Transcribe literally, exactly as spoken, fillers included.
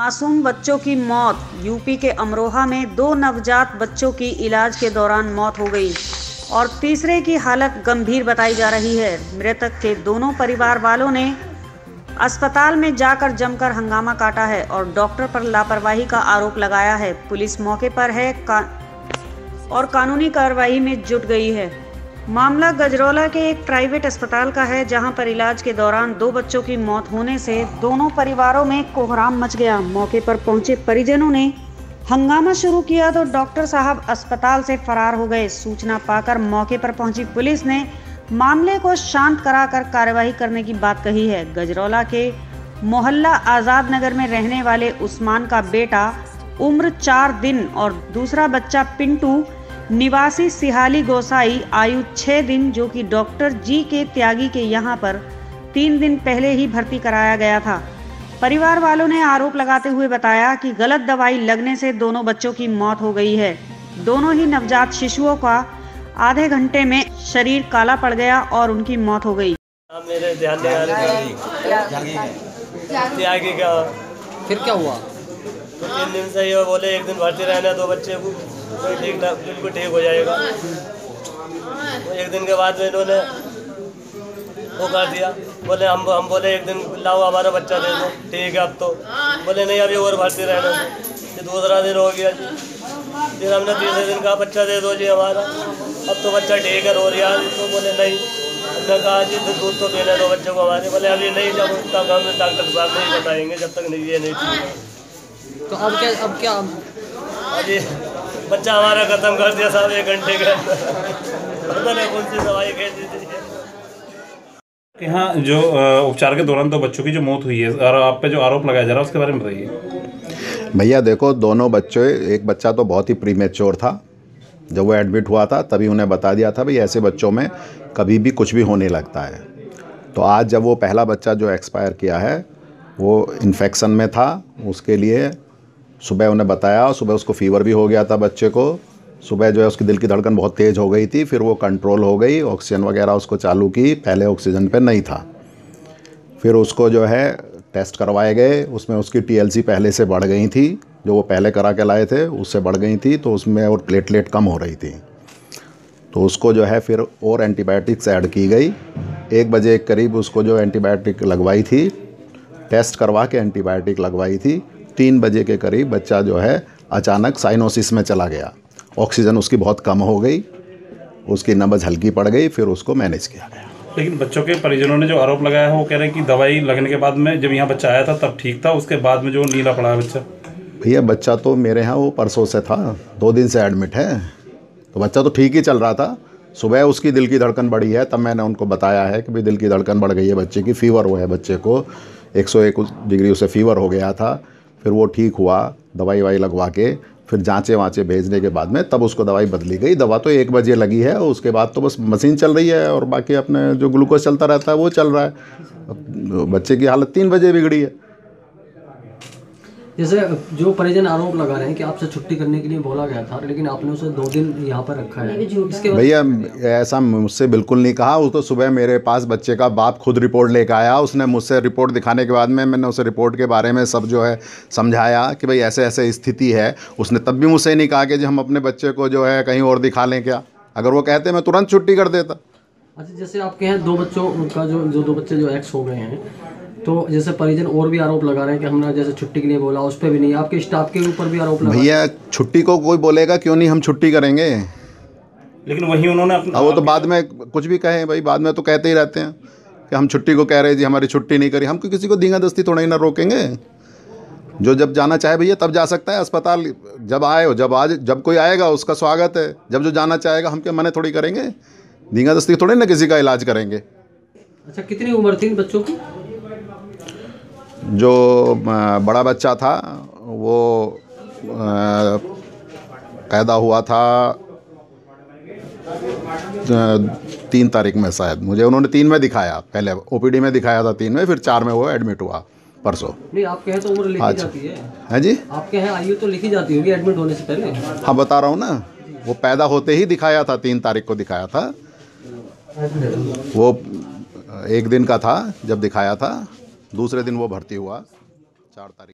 मासूम बच्चों की मौत। यूपी के अमरोहा में दो नवजात बच्चों की इलाज के दौरान मौत हो गई और तीसरे की हालत गंभीर बताई जा रही है। मृतक के दोनों परिवार वालों ने अस्पताल में जाकर जमकर हंगामा काटा है और डॉक्टर पर लापरवाही का आरोप लगाया है। पुलिस मौके पर है का और कानूनी कार्रवाई में जुट गई है। मामला गजरौला के एक प्राइवेट अस्पताल का है, जहां पर इलाज के दौरान दो बच्चों की मौत होने से दोनों परिवारों में कोहराम मच गया। मौके पर पहुंचे परिजनों ने हंगामा शुरू किया तो डॉक्टर साहब अस्पताल से फरार हो गए। सूचना पाकर मौके पर पहुंची पुलिस ने मामले को शांत कराकर कार्रवाई करने की बात कही है। गजरौला के मोहल्ला आजाद नगर में रहने वाले उस्मान का बेटा उम्र चार दिन और दूसरा बच्चा पिंटू निवासी सिहाली गोसाई आयु छः दिन, जो कि डॉक्टर जी के त्यागी के यहां पर तीन दिन पहले ही भर्ती कराया गया था। परिवार वालों ने आरोप लगाते हुए बताया कि गलत दवाई लगने से दोनों बच्चों की मौत हो गई है। दोनों ही नवजात शिशुओं का आधे घंटे में शरीर काला पड़ गया और उनकी मौत हो गई। मेरे ध्यान नहीं आ त्यागी का फिर क्या हुआ? तो तीन दिन से ये बोले एक दिन भर्ती रहना दो बच्चे को, कोई ठीक बिल्कुल ठीक हो जाएगा। तो एक दिन के बाद में इन्होंने वो कर दिया, बोले हम हम बोले एक दिन लाओ हमारा बच्चा दे दो, ठीक है अब तो बोले नहीं अभी और भर्ती रहना। ये दूसरा दिन हो गया जी, फिर हमने तीसरे दिन कहा बच्चा दे दो जी हमारा, अब तो बच्चा ठीक है रो रहा है। तो बोले नहीं, हमने कहा जी दूध तो पीने दो बच्चों को हमारे, बोले अभी नहीं, जब तक हम डॉक्टर साहब नहीं बताएंगे जब तक नहीं ये नहीं ठीक। तो अब क्या अब क्या अभी बच्चा हमारा खत्म कर दिया साहब एक घंटे के अंदर, पता नहीं कौन सी दवाई खेल दी थी। यहाँ जो उपचार के दौरान दो बच्चों की जो मौत हुई है और आप पे जो आरोप लगाया जा रहा है उसके बारे में बताइए। भैया देखो, दोनों बच्चे, एक बच्चा तो बहुत ही प्रीमेच्योर था, जब वो एडमिट हुआ था तभी उन्हें बता दिया था भाई ऐसे बच्चों में कभी भी कुछ भी होने लगता है। तो आज जब वो पहला बच्चा जो एक्सपायर किया है वो इन्फेक्शन में था, उसके लिए सुबह उन्हें बताया और सुबह उसको फीवर भी हो गया था बच्चे को। सुबह जो है उसकी दिल की धड़कन बहुत तेज़ हो गई थी, फिर वो कंट्रोल हो गई, ऑक्सीजन वगैरह उसको चालू की, पहले ऑक्सीजन पे नहीं था। फिर उसको जो है टेस्ट करवाए गए, उसमें उसकी टीएलसी पहले से बढ़ गई थी, जो वो पहले करा के लाए थे उससे बढ़ गई थी, तो उसमें और प्लेटलेट कम हो रही थी। तो उसको जो है फिर और एंटीबायोटिक्स ऐड की गई। एक बजे के करीब उसको जो एंटीबायोटिक लगवाई थी, टेस्ट करवा के एंटीबायोटिक लगवाई थी। तीन बजे के करीब बच्चा जो है अचानक साइनोसिस में चला गया, ऑक्सीजन उसकी बहुत कम हो गई, उसकी नब्ज हल्की पड़ गई, फिर उसको मैनेज किया गया। लेकिन बच्चों के परिजनों ने जो आरोप लगाया है वो कह रहे हैं कि दवाई लगने के बाद में जब यहाँ बच्चा आया था तब ठीक था, उसके बाद में जो नीला पड़ा है बच्चा। भैया बच्चा तो मेरे यहाँ वो परसों से था, दो दिन से एडमिट है, तो बच्चा तो ठीक ही चल रहा था। सुबह उसकी दिल की धड़कन बढ़ी है, तब मैंने उनको बताया है कि भाई दिल की धड़कन बढ़ गई है बच्चे की, फ़ीवर हुआ है बच्चे को, एक सौ एक डिग्री उसे फ़ीवर हो गया था। फिर वो ठीक हुआ, दवाई वाई लगवा के फिर जांचे वाँचे भेजने के बाद में तब उसको दवाई बदली गई। दवा तो एक बजे लगी है, उसके बाद तो बस मशीन चल रही है और बाकी अपने जो ग्लूकोज चलता रहता है वो चल रहा है। बच्चे की हालत तीन बजे बिगड़ी है। जैसे जो परिजन आरोप लगा रहे हैं कि आपसे छुट्टी करने के लिए बोला गया था, लेकिन आपने उसे दो दिन यहाँ पर रखा है, इसके भैया ऐसा मुझसे बिल्कुल नहीं कहा। वो तो सुबह मेरे पास बच्चे का बाप खुद रिपोर्ट लेकर आया, उसने मुझसे रिपोर्ट दिखाने के बाद में मैंने उसे रिपोर्ट के बारे में सब जो है समझाया कि भाई ऐसे ऐसे स्थिति है। उसने तब भी मुझसे नहीं कहा कि हम अपने बच्चे को जो है कहीं और दिखा लें क्या, अगर वो कहते मैं तुरंत छुट्टी कर देता। अच्छा, जैसे आपके यहाँ दो बच्चों का जो जो दो बच्चे जो एक्स हो गए हैं, तो जैसे परिजन और भी आरोप लगा रहे हैं कि हमने जैसे छुट्टी के लिए बोला उस पर भी नहीं, आपके स्टाफ के ऊपर भी आरोप लगा। भैया छुट्टी को कोई बोलेगा क्यों नहीं, हम छुट्टी करेंगे। लेकिन वही उन्होंने अपना वो तो बाद में कुछ भी कहें भाई, बाद में तो कहते ही रहते हैं कि हम छुट्टी को कह रहे हैं जी हमारी छुट्टी नहीं करी। हम किसी को धींगा दस्ती थोड़ा ही ना रोकेंगे, जो जब जाना चाहे भैया तब जा सकता है अस्पताल, जब आए हो, जब आज जब कोई आएगा उसका स्वागत है, जब जो जाना चाहेगा हम क्या मना थोड़ी करेंगे, धींगा दस्ती थोड़ी ना किसी का इलाज करेंगे। अच्छा, कितनी उम्र थी बच्चों की? जो बड़ा बच्चा था वो पैदा हुआ था तीन तारीख में शायद, मुझे उन्होंने तीन में दिखाया, पहले ओपीडी में दिखाया था तीन में, फिर चार में वो एडमिट हुआ परसों। नहीं, आपके यहाँ तो उम्र लिखी जाती है। है जी, आपके यहाँ आयु तो लिखी जाती होगी एडमिट होने से पहले। हाँ बता रहा हूँ ना, वो पैदा होते ही दिखाया था, तीन तारीख को दिखाया था। वो एक दिन का था जब दिखाया था, दूसरे दिन वो भर्ती हुआ चार तारीख।